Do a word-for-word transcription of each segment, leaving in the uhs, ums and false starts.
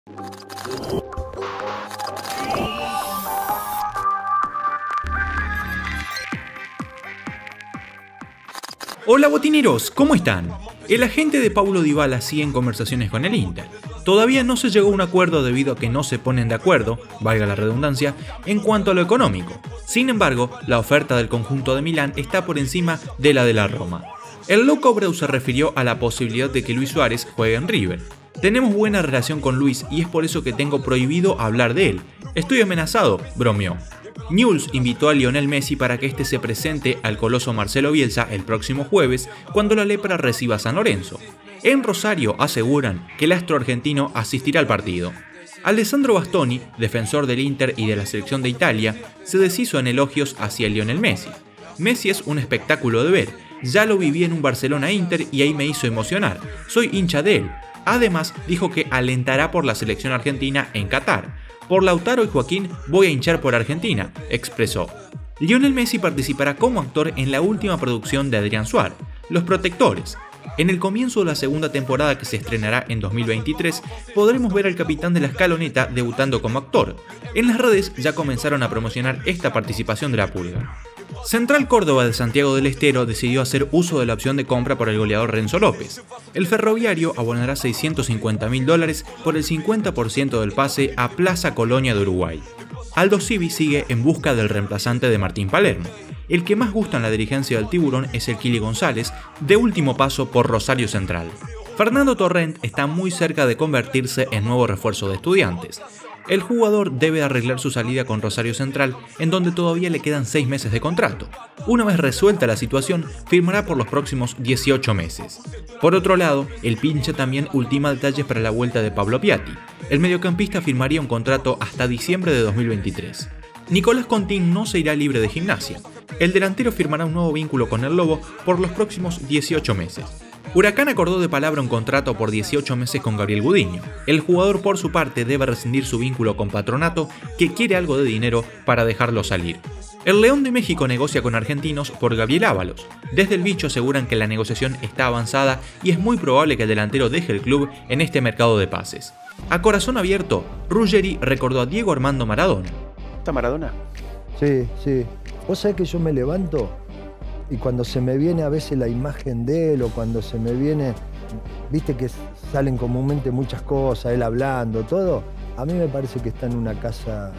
Hola botineros, ¿cómo están? El agente de Paulo Dybala sigue en conversaciones con el Inter. Todavía no se llegó a un acuerdo debido a que no se ponen de acuerdo, valga la redundancia, en cuanto a lo económico. Sin embargo, la oferta del conjunto de Milán está por encima de la de la Roma. El loco Breu se refirió a la posibilidad de que Luis Suárez juegue en River. Tenemos buena relación con Luis y es por eso que tengo prohibido hablar de él. Estoy amenazado, bromeó. Newell's invitó a Lionel Messi para que este se presente al coloso Marcelo Bielsa el próximo jueves cuando la Lepra reciba a San Lorenzo. En Rosario aseguran que el astro argentino asistirá al partido. Alessandro Bastoni, defensor del Inter y de la selección de Italia, se deshizo en elogios hacia Lionel Messi. Messi es un espectáculo de ver, ya lo viví en un Barcelona Inter y ahí me hizo emocionar, soy hincha de él. Además dijo que alentará por la selección argentina en Qatar. Por Lautaro y Joaquín voy a hinchar por Argentina, expresó. Lionel Messi participará como actor en la última producción de Adrián Suárez, Los Protectores. En el comienzo de la segunda temporada que se estrenará en dos mil veintitrés, podremos ver al capitán de la escaloneta debutando como actor. En las redes ya comenzaron a promocionar esta participación de la Pulga. Central Córdoba de Santiago del Estero decidió hacer uso de la opción de compra por el goleador Renzo López. El ferroviario abonará seiscientos cincuenta mil dólares por el cincuenta por ciento del pase a Plaza Colonia de Uruguay. Aldo Civi sigue en busca del reemplazante de Martín Palermo. El que más gusta en la dirigencia del Tiburón es el Kili González, de último paso por Rosario Central. Fernando Torrent está muy cerca de convertirse en nuevo refuerzo de Estudiantes. El jugador debe arreglar su salida con Rosario Central, en donde todavía le quedan seis meses de contrato. Una vez resuelta la situación, firmará por los próximos dieciocho meses. Por otro lado, el Pincha también ultima detalles para la vuelta de Pablo Piatti. El mediocampista firmaría un contrato hasta diciembre de dos mil veintitrés. Nicolás Contín no se irá libre de Gimnasia. El delantero firmará un nuevo vínculo con el Lobo por los próximos dieciocho meses. Huracán acordó de palabra un contrato por dieciocho meses con Gabriel Gudiño. El jugador por su parte debe rescindir su vínculo con Patronato, que quiere algo de dinero para dejarlo salir. El León de México negocia con argentinos por Gabriel Ábalos. Desde el bicho aseguran que la negociación está avanzada y es muy probable que el delantero deje el club en este mercado de pases. A corazón abierto, Ruggeri recordó a Diego Armando Maradona. ¿Está Maradona? Sí, sí. ¿Vos sabés que yo me levanto? Y cuando se me viene a veces la imagen de él o cuando se me viene, viste que salen comúnmente muchas cosas, él hablando, todo, a mí me parece que está en una casa,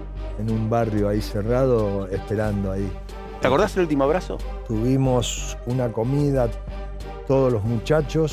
en un barrio ahí cerrado, esperando ahí. ¿Te acordás del último abrazo? Tuvimos una comida, todos los muchachos,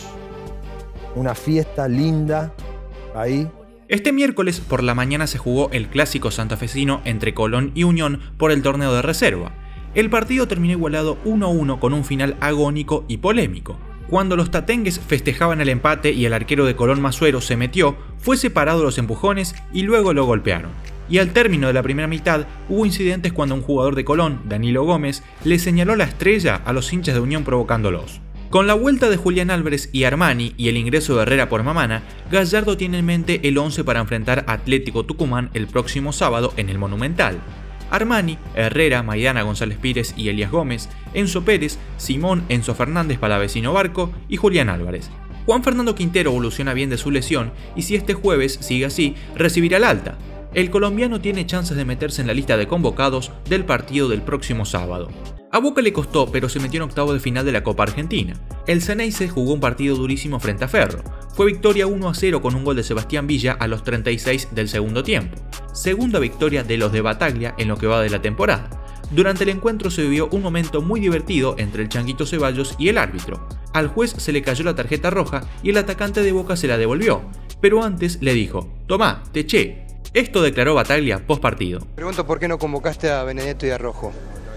una fiesta linda ahí. Este miércoles por la mañana se jugó el clásico santafesino entre Colón y Unión por el torneo de reserva. El partido terminó igualado uno a uno con un final agónico y polémico. Cuando los tatengues festejaban el empate y el arquero de Colón Masuero se metió, fue separado de los empujones y luego lo golpearon. Y al término de la primera mitad hubo incidentes cuando un jugador de Colón, Danilo Gómez, le señaló la estrella a los hinchas de Unión provocándolos. Con la vuelta de Julián Álvarez y Armani y el ingreso de Herrera por Mamana, Gallardo tiene en mente el once para enfrentar a Atlético Tucumán el próximo sábado en el Monumental. Armani, Herrera, Maidana, González Pires y Elías Gómez, Enzo Pérez, Simón, Enzo Fernández, Palavecino Barco y Julián Álvarez. Juan Fernando Quintero evoluciona bien de su lesión y si este jueves sigue así, recibirá el alta. El colombiano tiene chances de meterse en la lista de convocados del partido del próximo sábado. A Boca le costó, pero se metió en octavo de final de la Copa Argentina. El Ceneice jugó un partido durísimo frente a Ferro. Fue victoria uno a cero con un gol de Sebastián Villa a los treinta y seis del segundo tiempo. Segunda victoria de los de Bataglia en lo que va de la temporada. Durante el encuentro se vivió un momento muy divertido entre el Changuito Ceballos y el árbitro. Al juez se le cayó la tarjeta roja y el atacante de Boca se la devolvió, pero antes le dijo: «Tomá, te eché». Esto declaró Bataglia post partido. Pregunto por qué no convocaste a Benedetto y a Rojo.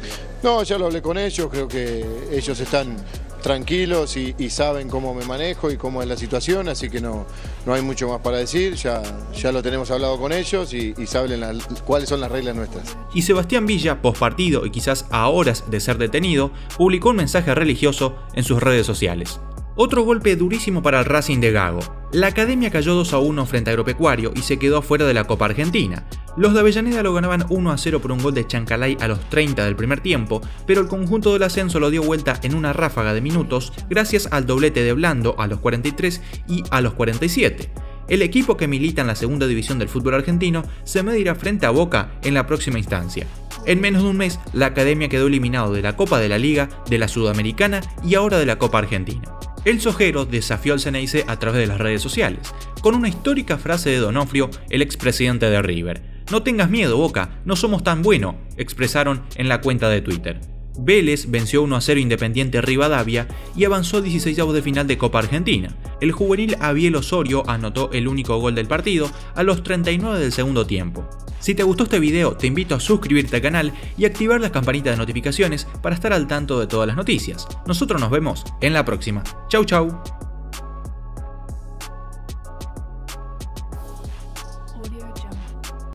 No, ya lo hablé con ellos, creo que ellos están tranquilos y, y saben cómo me manejo y cómo es la situación, así que no, no hay mucho más para decir, ya, ya lo tenemos hablado con ellos y, y saben la, cuáles son las reglas nuestras. Y Sebastián Villa, post partido y quizás a horas de ser detenido, publicó un mensaje religioso en sus redes sociales. Otro golpe durísimo para el Racing de Gago. La Academia cayó dos a uno frente a Agropecuario y se quedó afuera de la Copa Argentina. Los de Avellaneda lo ganaban uno a cero por un gol de Chancalay a los treinta del primer tiempo, pero el conjunto del ascenso lo dio vuelta en una ráfaga de minutos gracias al doblete de Blando a los cuarenta y tres y a los cuarenta y siete. el equipo que milita en la segunda división del fútbol argentino se medirá frente a Boca en la próxima instancia. En menos de un mes, la academia quedó eliminado de la Copa de la Liga, de la Sudamericana y ahora de la Copa Argentina. El Sojero desafió al Ceneice a través de las redes sociales, con una histórica frase de Donofrio, el expresidente de River. "No tengas miedo, Boca, no somos tan buenos", expresaron en la cuenta de Twitter. Vélez venció uno a cero Independiente Rivadavia y avanzó a dieciseisavos de final de Copa Argentina. El juvenil Abiel Osorio anotó el único gol del partido a los treinta y nueve del segundo tiempo. Si te gustó este video, te invito a suscribirte al canal y activar las campanitas de notificaciones para estar al tanto de todas las noticias. Nosotros nos vemos en la próxima. Chau chau.